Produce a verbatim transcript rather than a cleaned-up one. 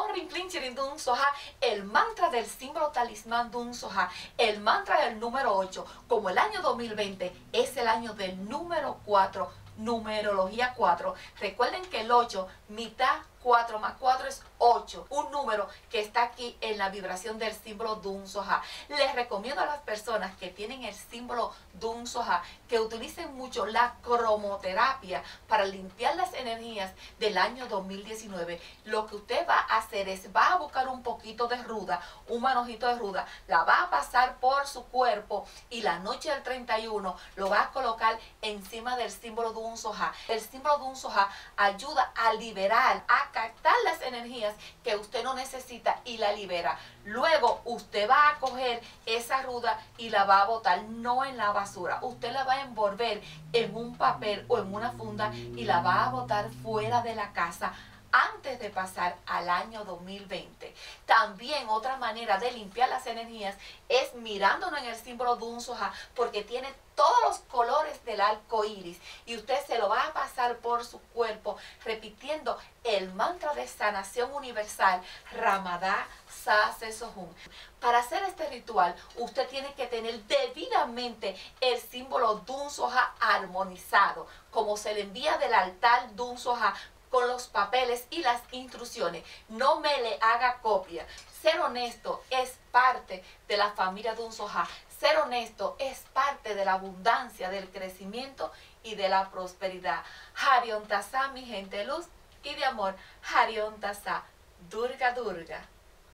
Om Rim Klim Chirindun Soha, el mantra del símbolo talismán Dun Soha, el mantra del número ocho. Como el año dos mil veinte es el año del número cuatro, numerología cuatro. Recuerden que el ocho, mitad cuatro más cuatro es ocho, un número que está aquí en la vibración del símbolo Dun Soha. Les recomiendo a las personas que tienen el símbolo Dun Soha que utilicen mucho la cromoterapia para limpiar las energías del año dos mil diecinueve. Lo que usted va a hacer es, va a buscar un poquito de ruda, un manojito de ruda, la va a pasar por su cuerpo y la noche del treinta y uno lo va a colocar encima del símbolo Dun Soha. El símbolo Dun Soha ayuda a liberar, a captar las energías que usted no necesita y la libera. Luego usted va a coger esa ruda y la va a botar, no en la basura. Usted la va a envolver en un papel o en una funda y la va a botar fuera de la casa antes de pasar al año dos mil veinte. También otra manera de limpiar las energías es mirándonos en el símbolo Dun Soha, porque tiene todos los colores del arco iris y usted se lo va a pasar por su cuerpo repitiendo el mantra de sanación universal Ramadá Sa Se Sohum. Para hacer este ritual usted tiene que tener debidamente el símbolo Dun Soha armonizado, como se le envía del altar Dun Soha, con los papeles y las instrucciones. No me le haga copia. Ser honesto es parte de la familia Dun Soha. Ser honesto es parte de la abundancia, del crecimiento y de la prosperidad. Harion Tasa, mi gente de luz y de amor. Harion Tasa, Durga Durga.